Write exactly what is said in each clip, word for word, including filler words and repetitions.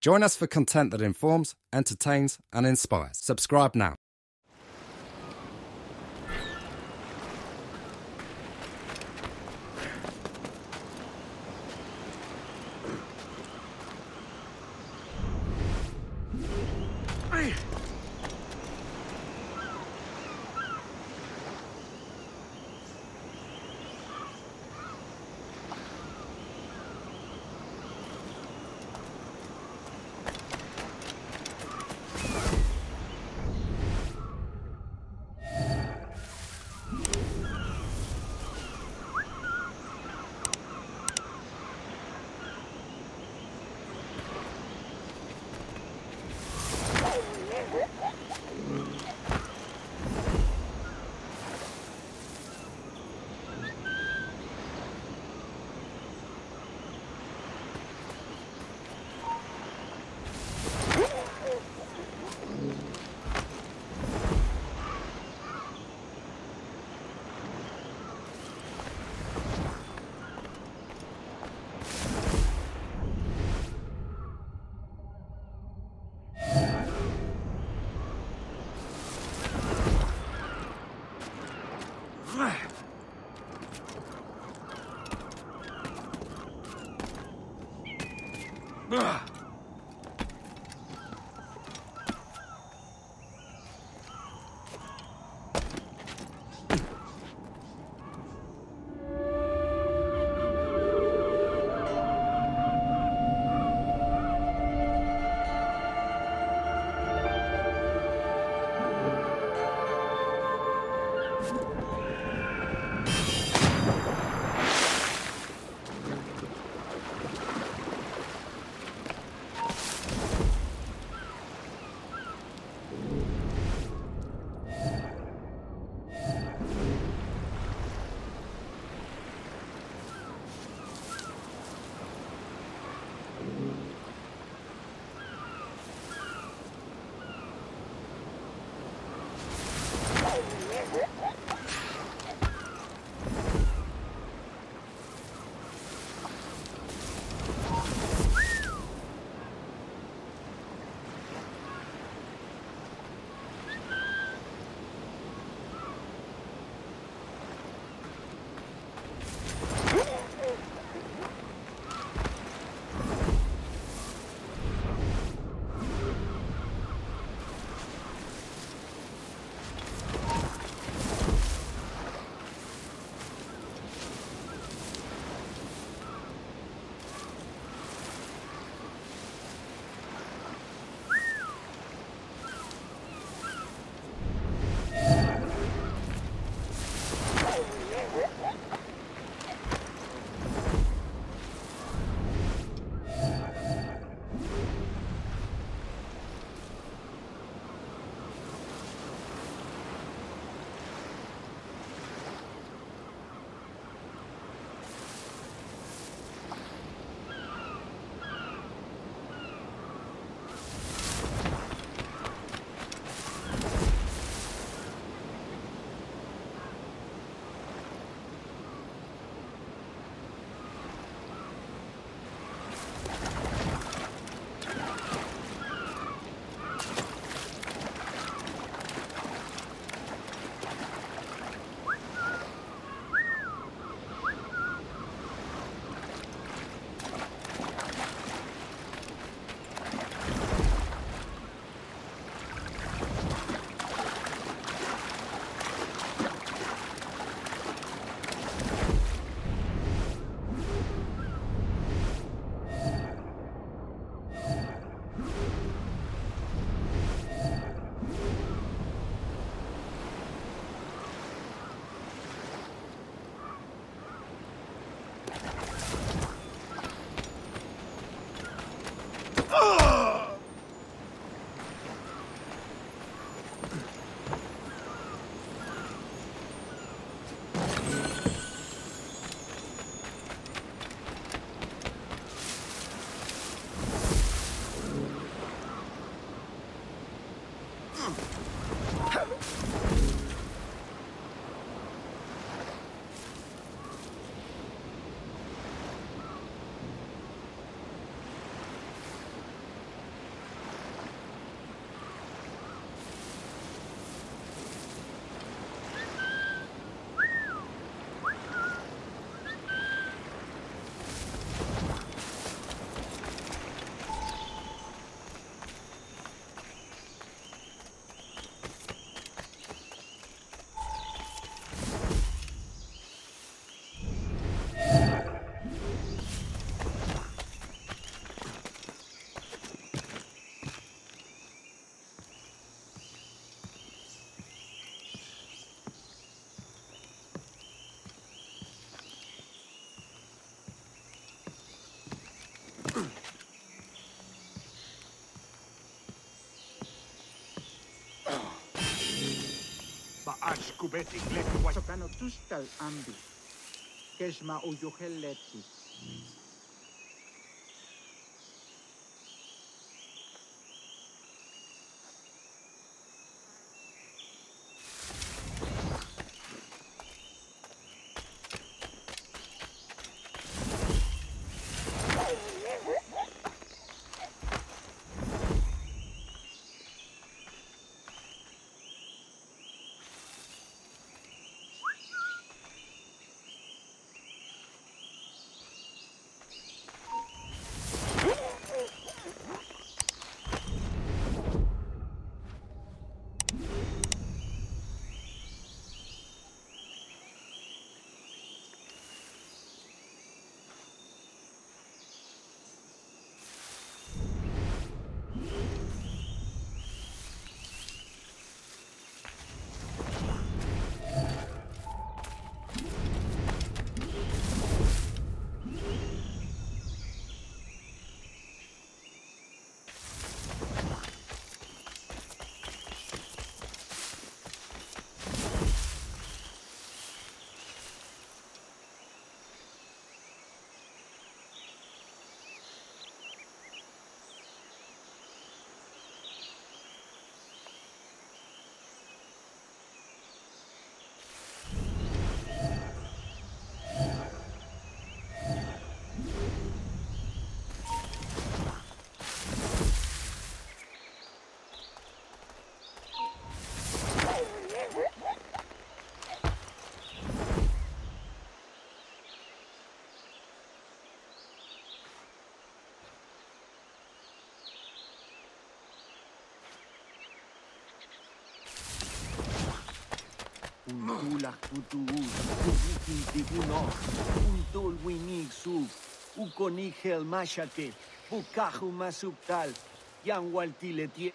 Join us for content that informs, entertains, and inspires. Subscribe now. Ashkubetik leki Sokano tustal ambi. Keshma uyoheleti. Untulak tutuus, ubikin tigunog, untul winig sub, ukonigel machate, bukaju masuptal, yang waltiletie.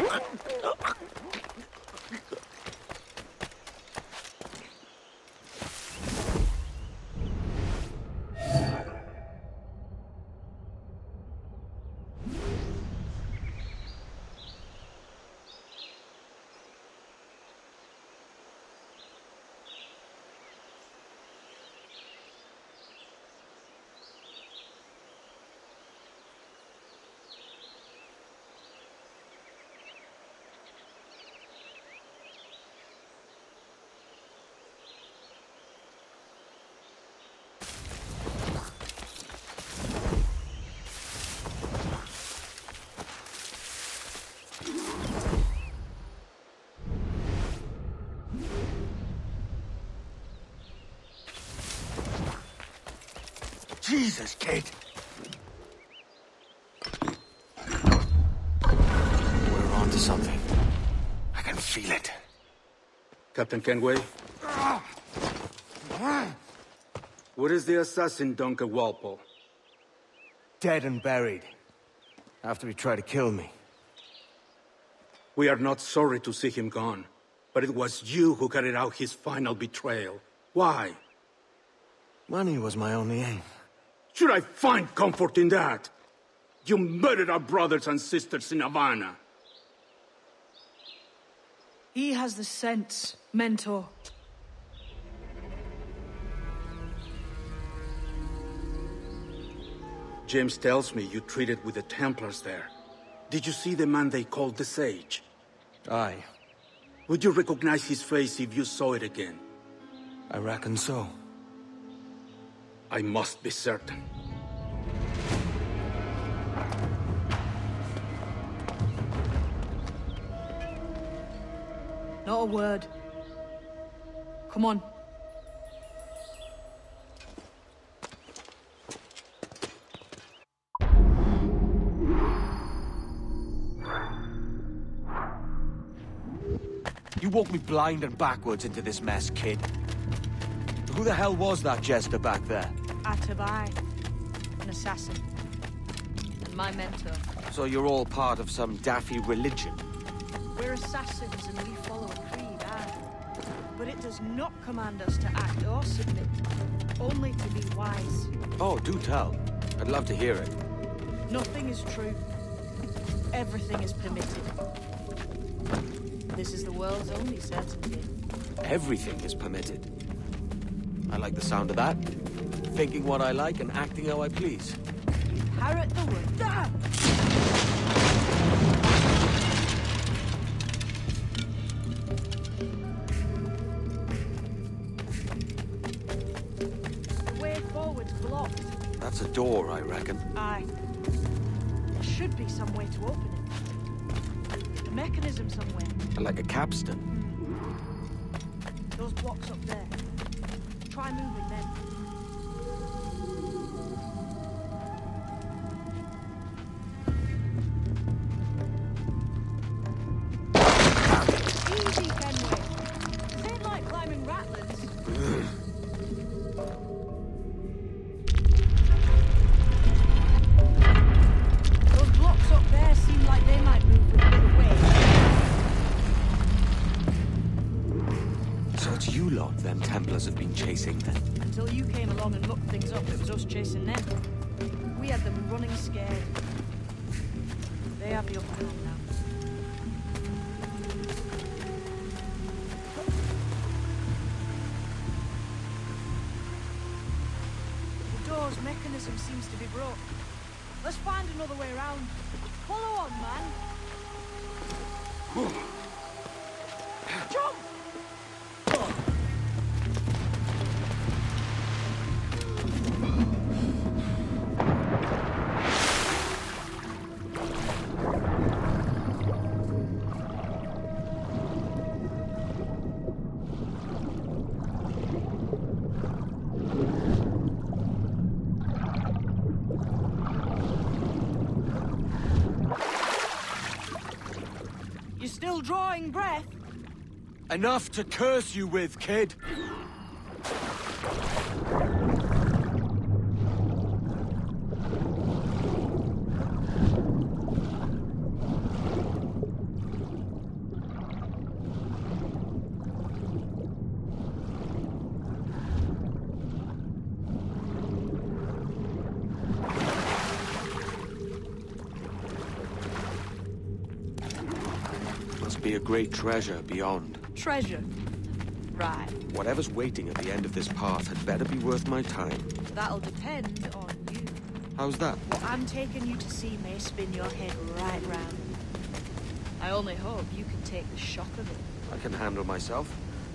Jesus, kid! We're on to something. I can feel it. Captain Kenway? Where is the assassin, Duncan Walpole? Dead and buried. After he tried to kill me. We are not sorry to see him gone, but it was you who carried out his final betrayal. Why? Money was my only aim. Should I find comfort in that? You murdered our brothers and sisters in Havana. He has the sense, Mentor. James tells me you treated with the Templars there. Did you see the man they called the Sage? Aye. Would you recognize his face if you saw it again? I reckon so. I must be certain. Not a word. Come on. You walked me blind and backwards into this mess, kid. Who the hell was that jester back there? Atabai, an assassin, and my mentor. So you're all part of some daffy religion? We're assassins and we follow a creed, aye. But it does not command us to act or submit, only to be wise. Oh, do tell. I'd love to hear it. Nothing is true. Everything is permitted. This is the world's only certainty. Everything is permitted. I like the sound of that. Thinking what I like and acting how I please. Parrot the word. Ah! The way forward's blocked. That's a door, I reckon. Aye. There should be some way to open it. A mechanism somewhere. Like a capstan. Those blocks up there. Try moving them. Easy, Kenway. This ain't like climbing ratlins. Those blocks up there seem like they might move with a bit of weight. So it's you lot them Templars have been chasing then? Until you came along and mucked things up, it was us chasing them. We had them running scared. They have the upper hand now. The door's mechanism seems to be broke. Let's find another way around. Follow on, man. Jump! You're still drawing breath? Enough to curse you with, kid! Must be a great treasure beyond. Treasure? Right. Whatever's waiting at the end of this path had better be worth my time. That'll depend on you. How's that? What I'm taking you to see may spin your head right round. I only hope you can take the shock of it. I can handle myself.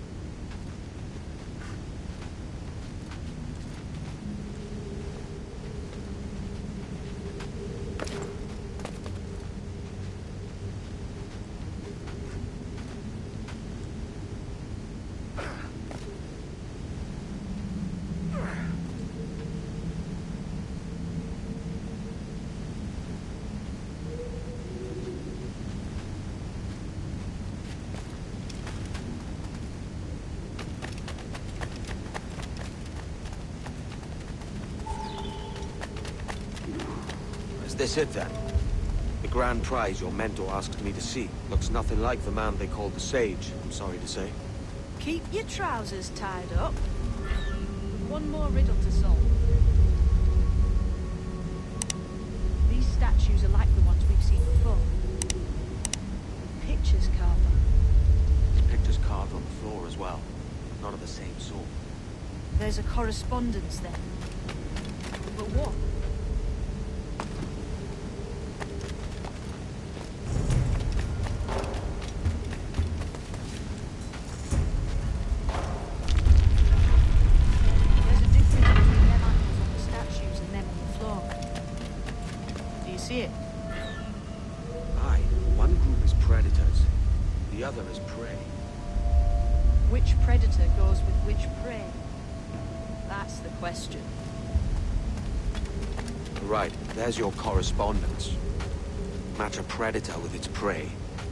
Is this it then? The grand prize your mentor asked me to see. Looks nothing like the man they called the Sage, I'm sorry to say. Keep your trousers tied up. We've one more riddle to solve. These statues are like the ones we've seen before. Pictures carved on. There's pictures carved on the floor as well. Not of the same sort. There's a correspondence then. But what? There's a difference between them animals on the statues and them on the floor. Do you see it? Aye, one group is predators. The other is prey. Which predator goes with which prey? That's the question. Right, there's your correspondence. Match a predator with its prey.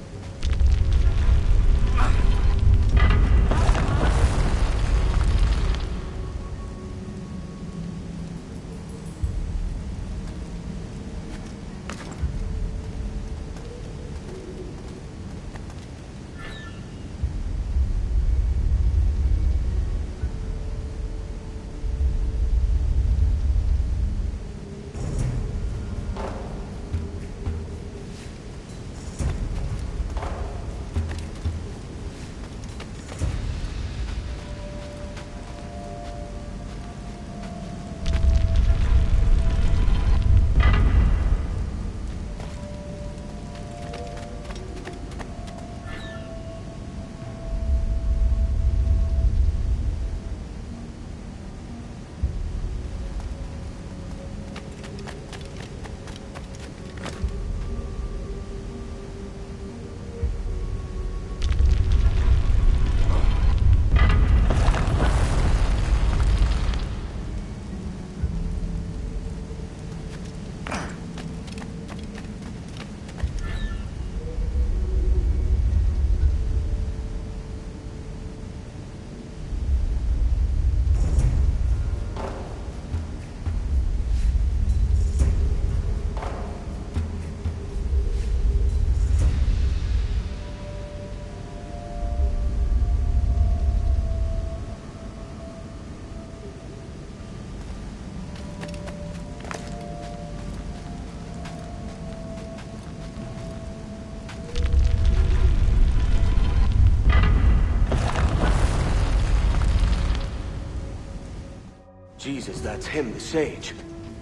Jesus, that's him, the Sage.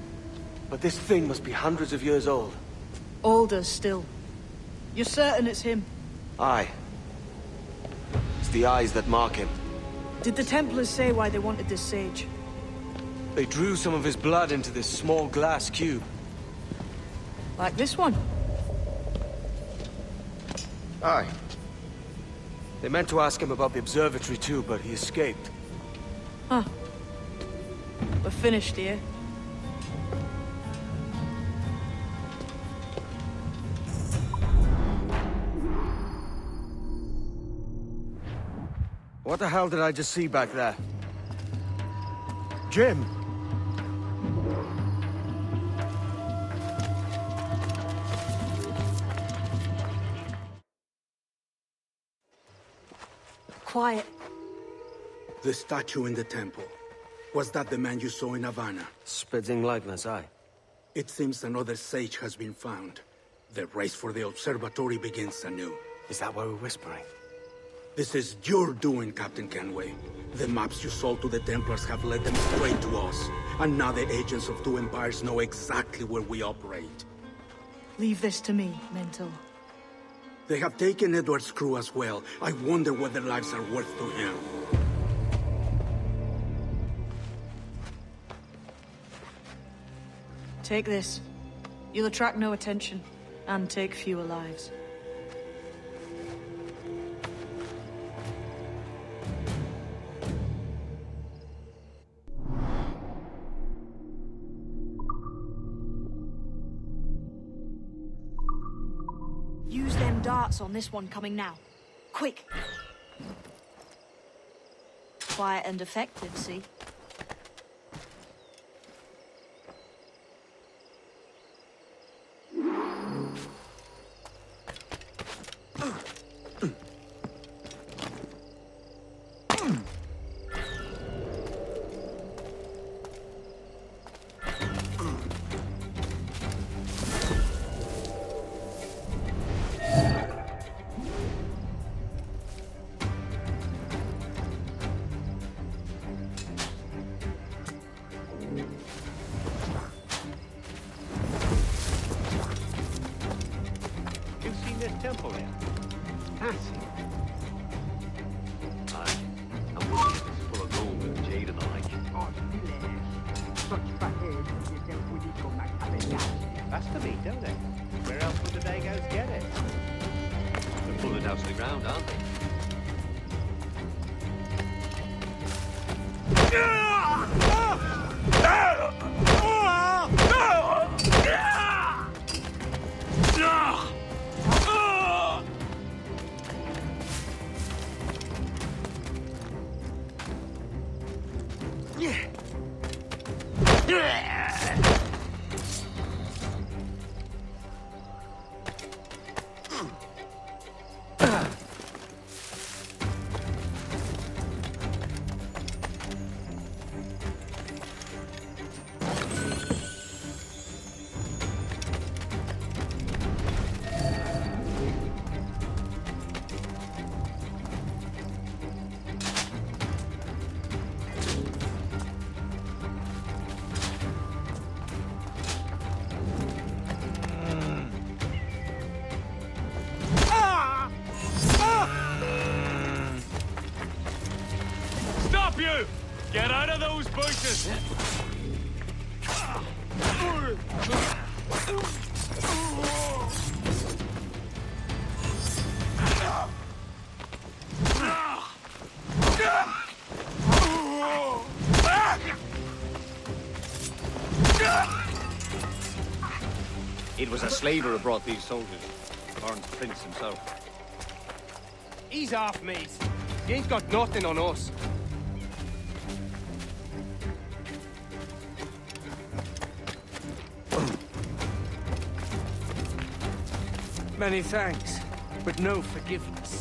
But this thing must be hundreds of years old. Older still. You're certain it's him? Aye. It's the eyes that mark him. Did the Templars say why they wanted this sage? They drew some of his blood into this small glass cube. Like this one? Aye. They meant to ask him about the observatory too, but he escaped. Huh. We're finished here. What the hell did I just see back there? Jim! Quiet. The statue in the temple. Was that the man you saw in Havana? Spitting likeness, aye. It seems another sage has been found. The race for the observatory begins anew. Is that why we're whispering? This is your doing, Captain Kenway. The maps you sold to the Templars have led them straight to us. And now the agents of two empires know exactly where we operate. Leave this to me, Mentor. They have taken Edward's crew as well. I wonder what their lives are worth to him. Take this. You'll attract no attention, and take fewer lives. Use them darts on this one coming now. Quick! Quiet and effective, see? Temple here. Fancy. Aye. And what is this full of gold and jade and the like? Oh, village. Such behavior is a political macabregas. That's the meat, don't it? Where else would the Dagos get it? They're pulling it down to the ground, aren't they? You! Get out of those bushes! It was a slaver who brought these soldiers. Lawrence Prince himself. He's off, mate. He ain't got nothing on us. Many thanks, but no forgiveness.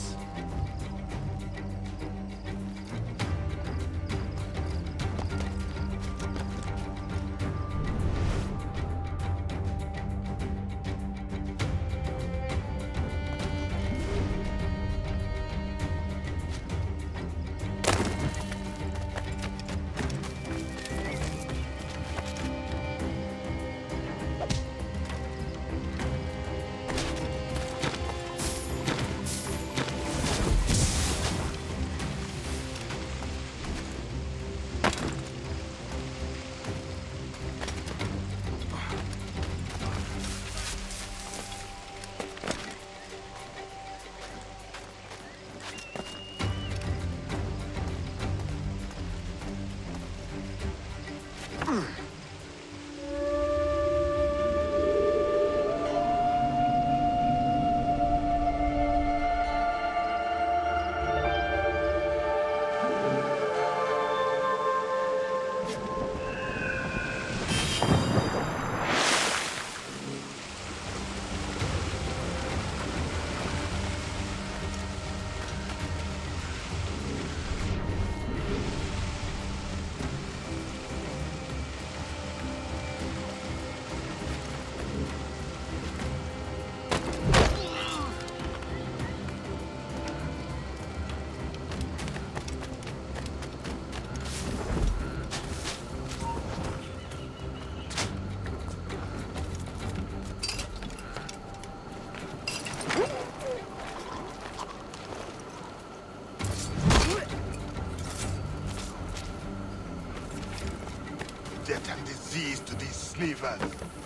Ivan.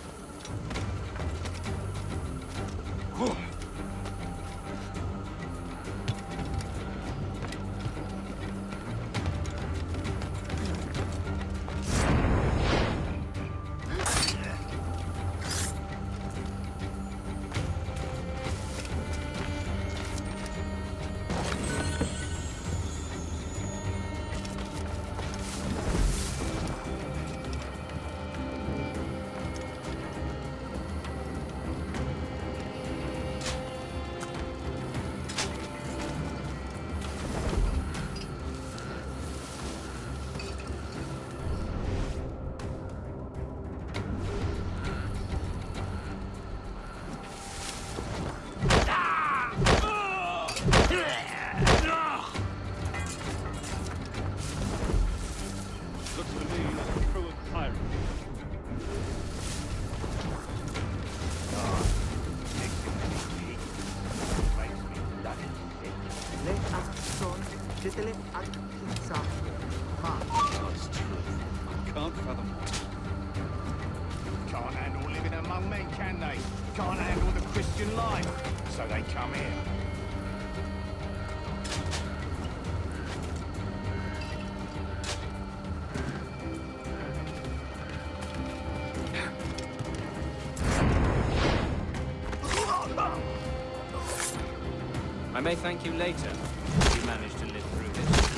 I may thank you later if you manage to live through this.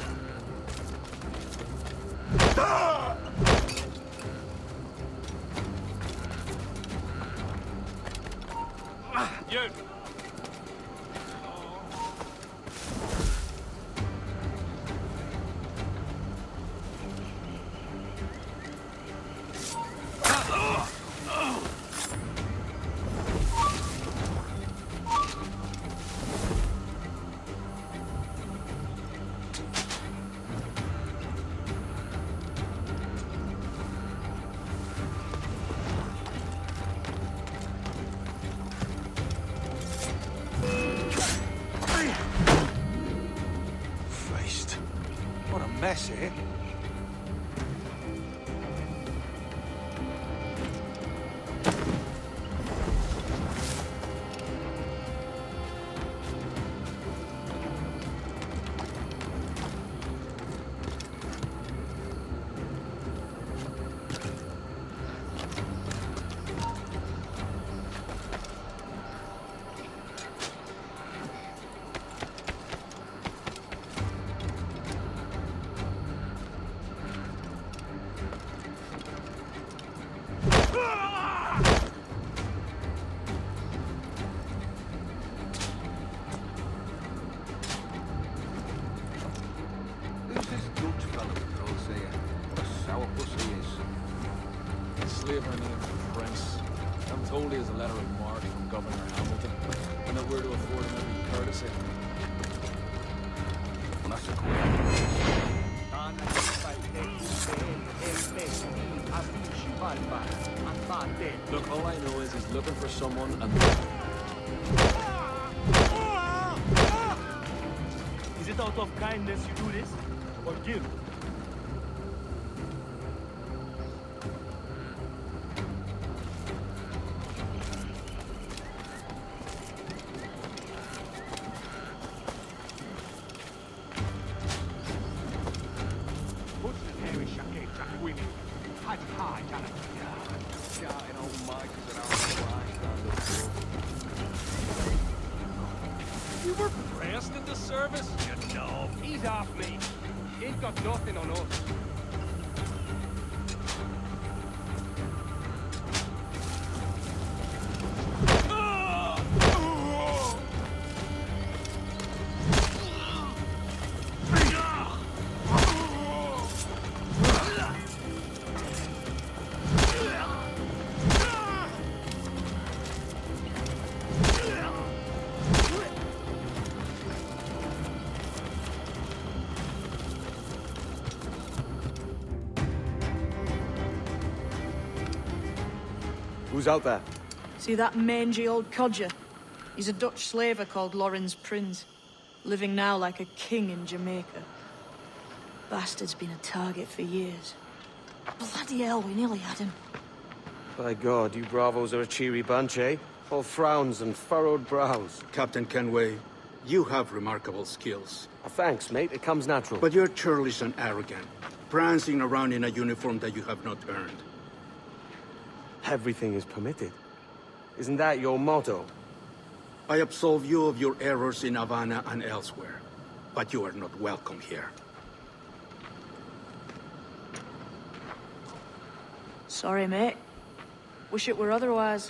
You! Mess here. Look, all I know is he's looking for someone and... Is it out of kindness you do this? Or guilt? You were pressed into service, you know. He's off me. He ain't got nothing on us. Who's out there? See that mangy old codger? He's a Dutch slaver called Lorenz Prins, living now like a king in Jamaica. Bastard's been a target for years. Bloody hell, we nearly had him. By God, you bravos are a cheery bunch, eh? All frowns and furrowed brows. Captain Kenway, you have remarkable skills. Oh, thanks, mate. It comes natural. But you're churlish and arrogant, prancing around in a uniform that you have not earned. Everything is permitted. Isn't that your motto? I absolve you of your errors in Havana and elsewhere, but you are not welcome here. Sorry, mate. Wish it were otherwise.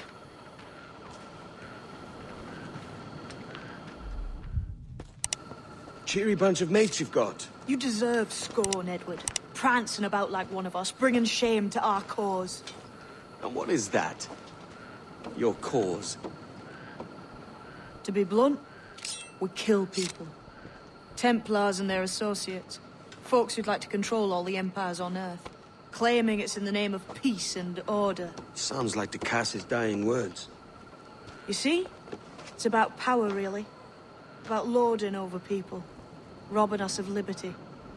Cheery bunch of mates you've got. You deserve scorn, Edward. Prancing about like one of us, bringing shame to our cause. And what is that? Your cause? To be blunt, we kill people. Templars and their associates. Folks who'd like to control all the empires on Earth. Claiming it's in the name of peace and order. Sounds like to Cass's dying words. You see? It's about power, really. About lording over people. Robbing us of liberty.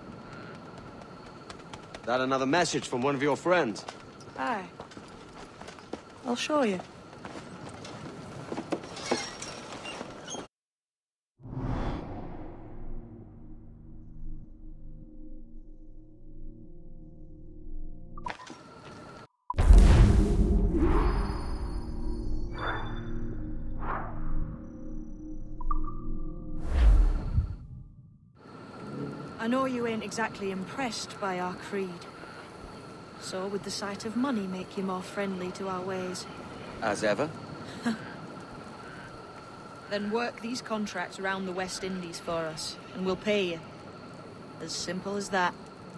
That another message from one of your friends? Aye. I'll show you. I know you ain't exactly impressed by our creed. So would the sight of money make you more friendly to our ways? As ever? Then work these contracts around the West Indies for us, and we'll pay you. As simple as that.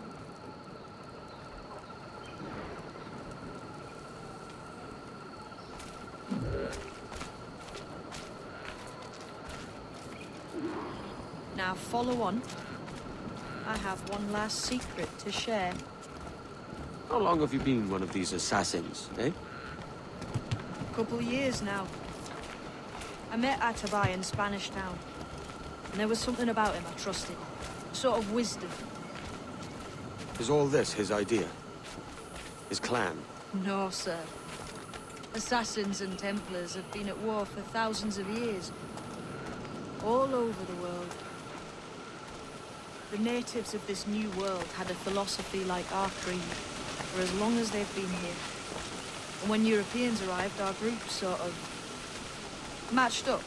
Now follow on. I have one last secret to share. How long have you been one of these assassins, eh? Couple of years now. I met Atabay in Spanish Town. And there was something about him I trusted. A sort of wisdom. Is all this his idea? His clan? No, sir. Assassins and Templars have been at war for thousands of years. All over the world. The natives of this new world had a philosophy like our creed, for as long as they've been here. And when Europeans arrived, our groups sort of matched up.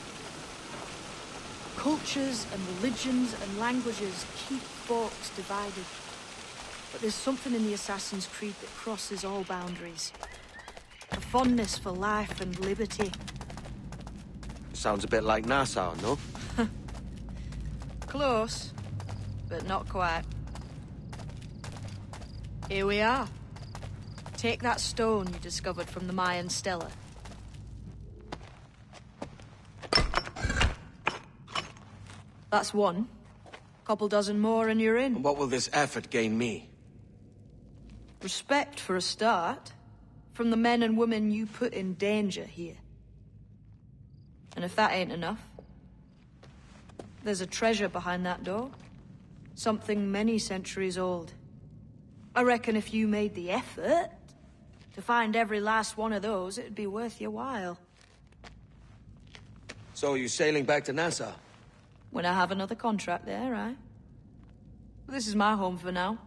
Cultures and religions and languages keep folks divided. But there's something in the Assassin's Creed that crosses all boundaries. A fondness for life and liberty. Sounds a bit like Nassau, no? Close, but not quite. Here we are. Take that stone you discovered from the Mayan Stela. That's one. Couple dozen more and you're in. And what will this effort gain me? Respect for a start. From the men and women you put in danger here. And if that ain't enough, there's a treasure behind that door. Something many centuries old. I reckon if you made the effort to find every last one of those, it'd be worth your while. So you sailing back to Nassau? When I have another contract there, right? This is my home for now.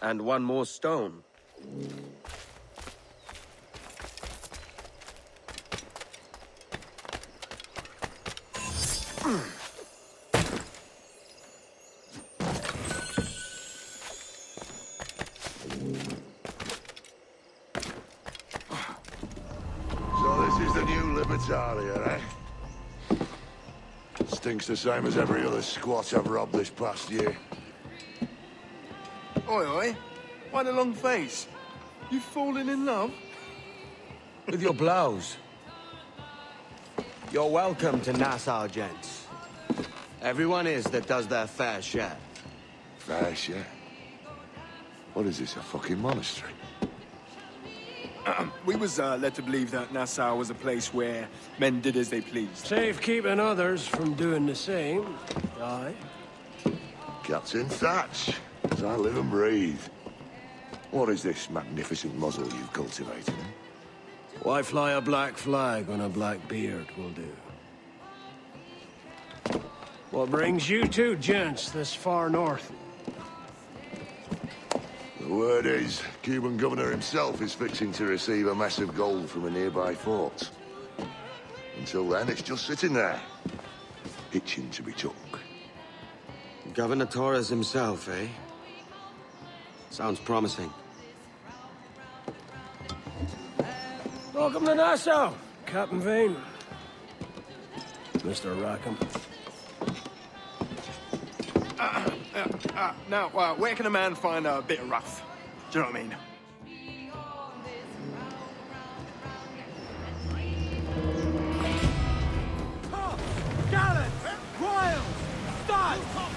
And one more stone. So this is the new Libertalia, eh? Stinks the same as every other squat I've robbed this past year. Oi, oi. Why the long face? You falling in love? With your blouse. You're welcome to Nassau, gents. Everyone is that does their fair share. Fair share? What is this, a fucking monastery? We was uh, led to believe that Nassau was a place where men did as they pleased. Safe keeping others from doing the same. Aye. Captain Thatch, as I live and breathe. What is this magnificent muzzle you've cultivated? Why fly a black flag when a black beard will do? What brings you two gents this far north? The word is, Cuban governor himself is fixing to receive a mess of gold from a nearby fort. Until then, it's just sitting there, itching to be took. Governor Torres himself, eh? Sounds promising. Welcome to Nassau, Captain Vane. Mister Rackham. Uh, uh, uh, now, uh, where can a man find a bit of rough? Do you know what I mean? Gallant! Royals! Start!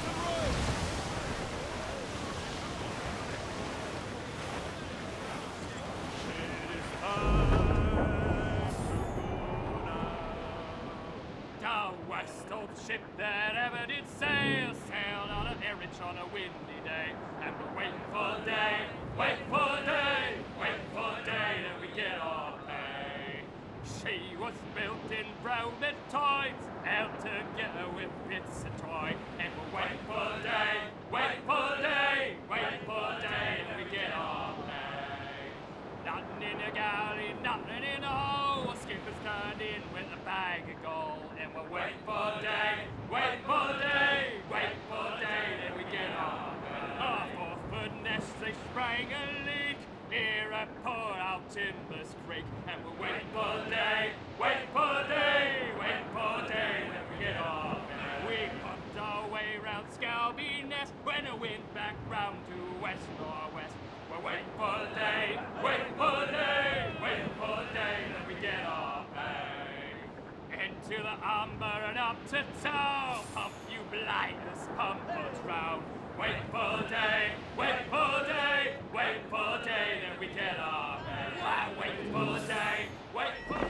The west old ship that ever did sail sailed on a Erich on a windy day, and we're waiting for day, wait for day, wait for day that we get our pay. She was built in Roman times, held together with bits of toy, and we're waiting for day, wait for day, wait for day that we get our pay. Nothing in the galley, nothing in the hole. Skippers turned in with a bag of gold, and we're waiting for day, wait for day, wait for day, then we get our pay. Our fourth foot nest, they sprang a leak near a port out Timbers Creek, and we're waiting for day, wait for day, wait for day, then we get our pay. We pumped our way round Scalby Nest when the wind back round to west northwest. We're waiting for the day, waiting for the day, waiting for the day that we get our pay. Into the umber and up to town, pump you blighters, pump us round. Waiting for the day, waiting for the day, waiting for the day that we get our pay. Why, waiting for the day, waiting for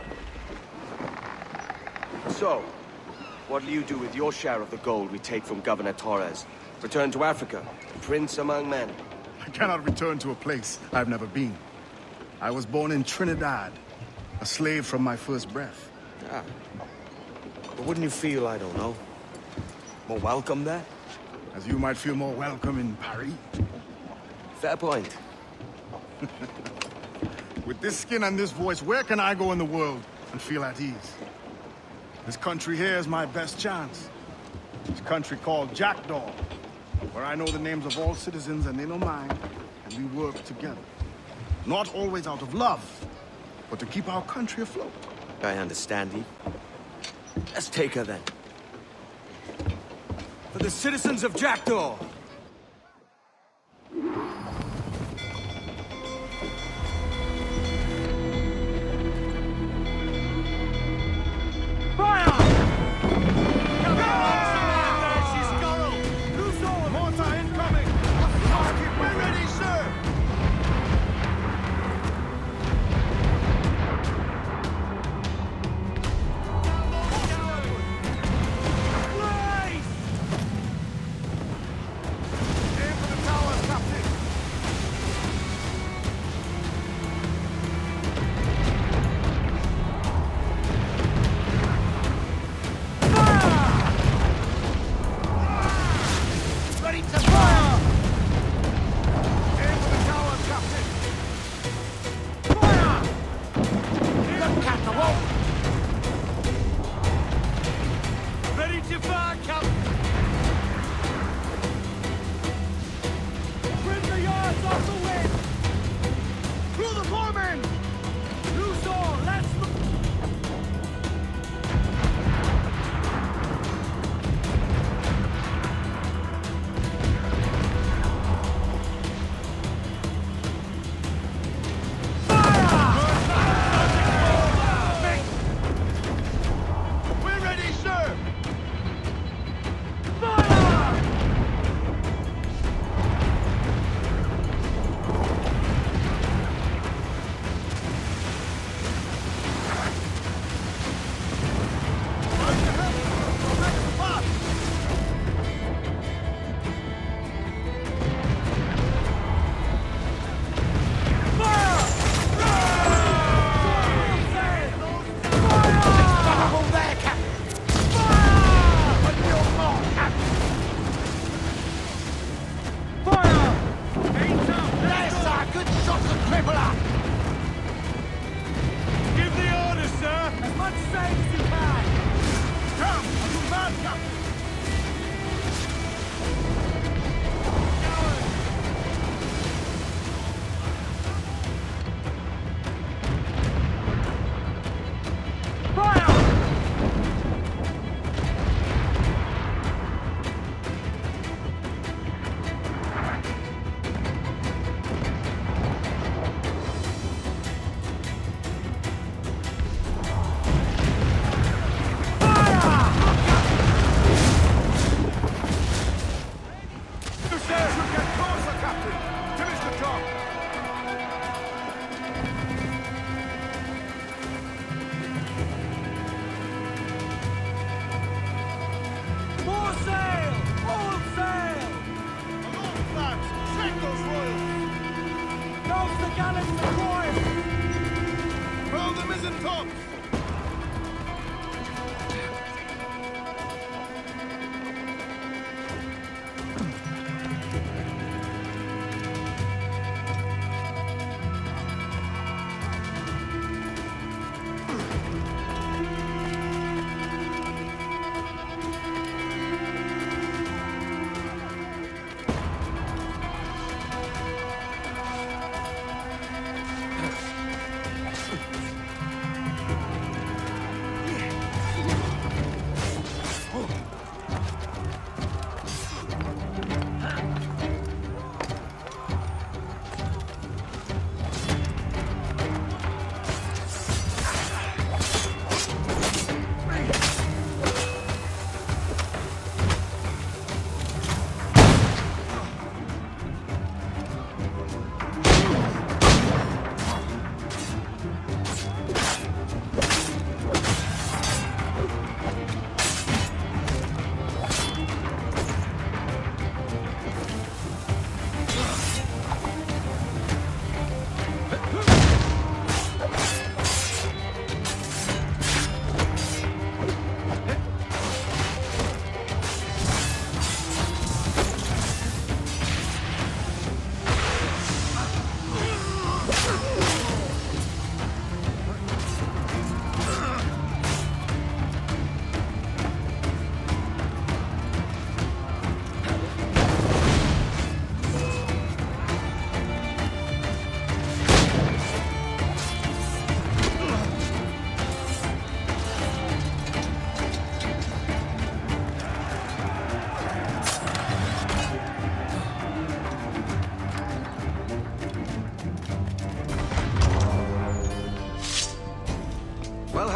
the... So, what'll you do with your share of the gold we take from Governor Torres? Return to Africa, prince among men? I cannot return to a place I've never been. I was born in Trinidad, a slave from my first breath. Ah. But wouldn't you feel, I don't know, more welcome there? As you might feel more welcome in Paris. Fair point. With this skin and this voice, where can I go in the world and feel at ease? This country here is my best chance. This country called Jackdaw, where I know the names of all citizens and they know mine, and we work together. Not always out of love, but to keep our country afloat. I understand you. Let's take her then. For the citizens of Jackdaw!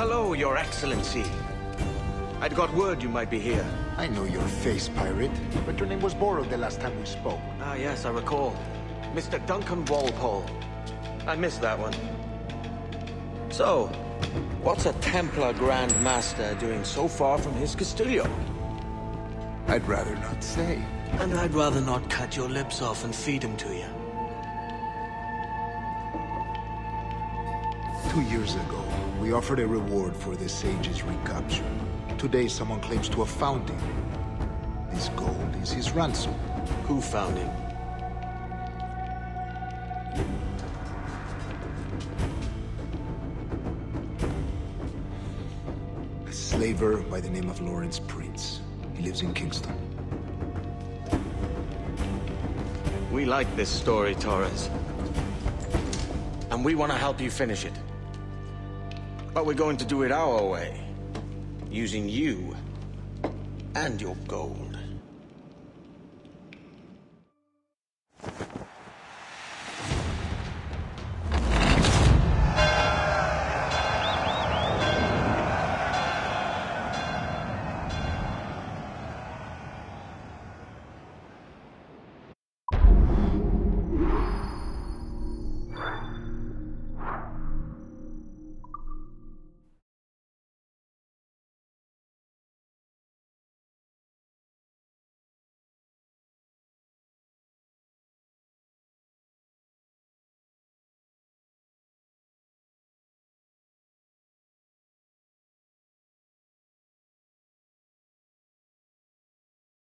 Hello, Your Excellency. I'd got word you might be here. I know your face, pirate, but your name was borrowed the last time we spoke. Ah, yes, I recall. Mister Duncan Walpole. I missed that one. So, what's a Templar Grand Master doing so far from his Castillo? I'd rather not say. And I'd rather not cut your lips off and feed him to you. Two years ago, we offered a reward for the sage's recapture. Today, someone claims to have found him. This gold is his ransom. Who found him? A slaver by the name of Lawrence Prince. He lives in Kingston. We like this story, Torres. And we want to help you finish it. But we're going to do it our way. Using you and your gold.